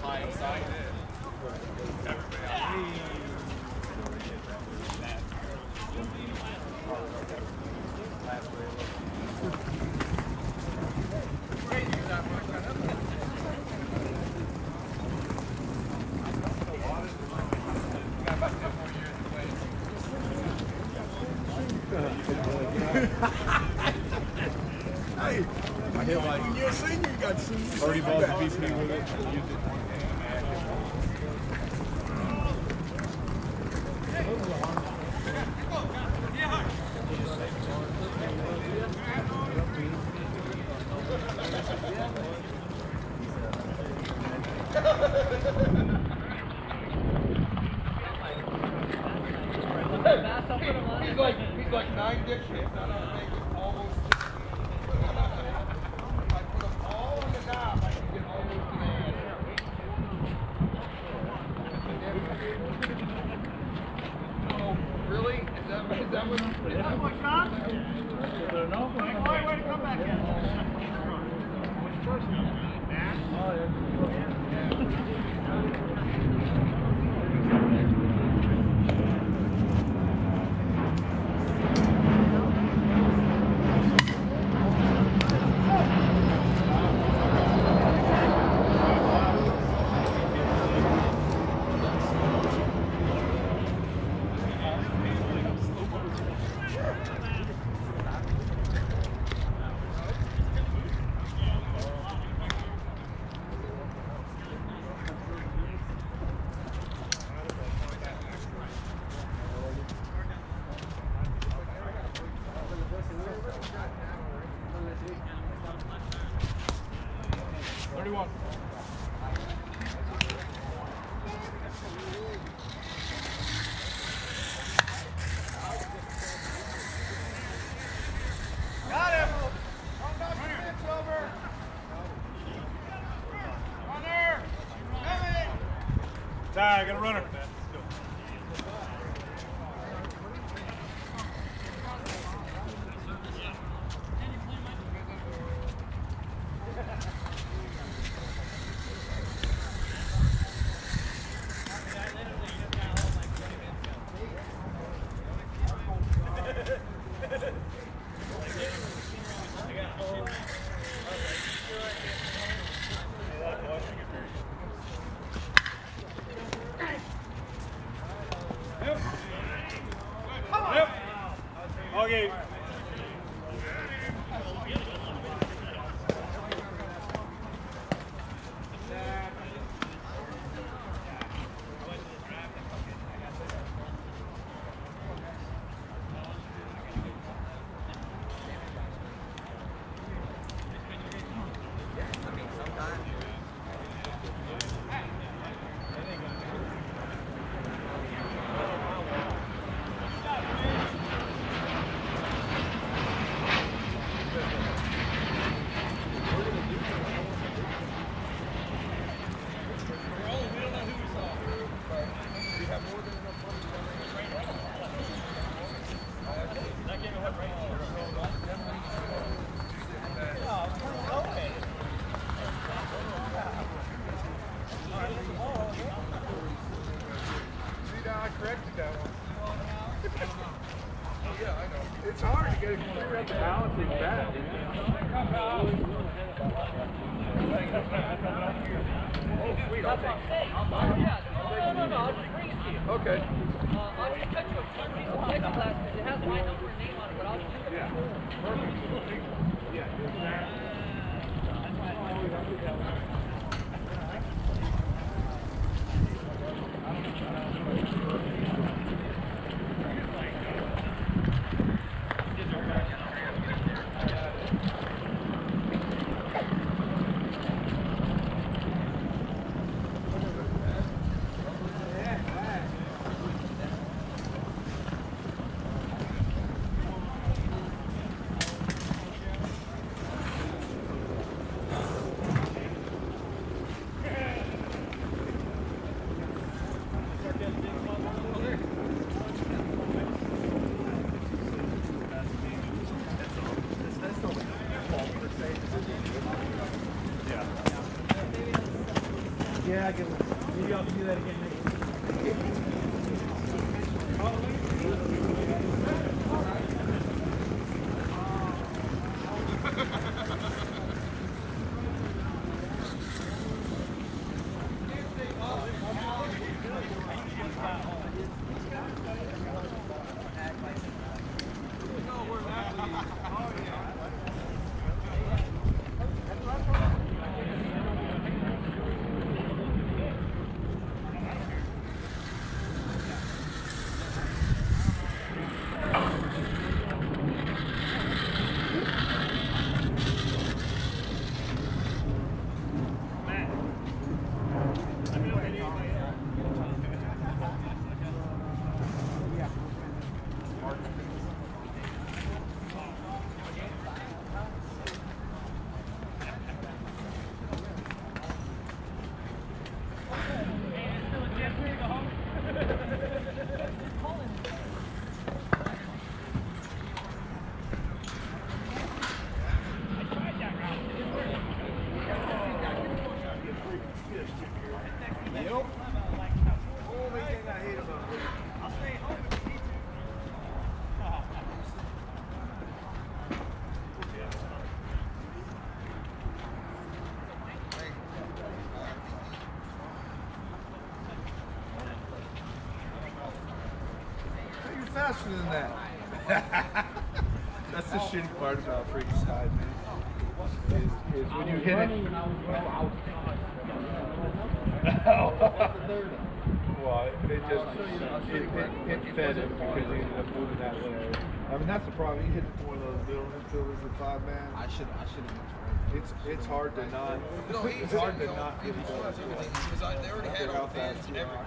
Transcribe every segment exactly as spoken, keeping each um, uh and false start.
Hey, I hit like when you're a senior, you got thirty balls to beat me with it. Use it. He's like he's like nine dipshits. I don't make it almost. I put them all on the knob. I can get almost to the end. Oh, really? Is that is that what? Is that what, John? No. Wait, wait, come back in. Which person? Matt? Oh, yeah. thirty-one. Got him. Don't knock your mitts over. Runner. Kevin. Ty, I got a runner. Okay. It's hard to get it clear at the balancing back. Oh, sweet, I'll take it. No, no, no, I'll just bring it to you. Okay. Uh, I'll just cut you a short piece of plexiglass because it has my number and name on it, but I'll just take it. Yeah. Perfect. Yeah. Yeah, I get one. Maybe I'll do that again next Faster than that. That's the shitty part about freestyle, man. Is, is when you hit it. Well, it just it, it, it fed him because he ended up moving that way. I mean, that's the problem. He hit one of those middle infielders with five man. I should I should have. It's it's hard to not. No, it's hard to not hit each other because they already had all fans and everything.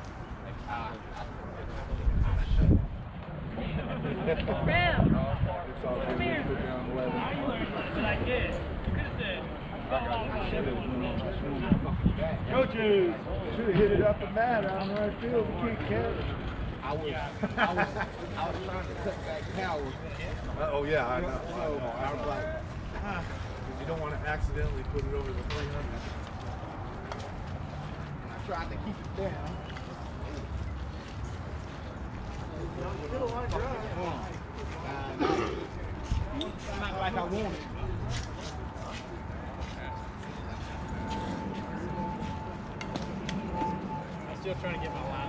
Ram! It's all Come here. put down eleven. like this. Coaches, should have hit it up the mat out in right field. We can't catch. I was, I was, I was trying to cut back power. Uh, oh yeah, I know. So I, know. I was like, ah, because you don't want to accidentally put it over the three hundred. I tried to keep it down. Still like that. Not like I wanted. I'm still trying to get my line.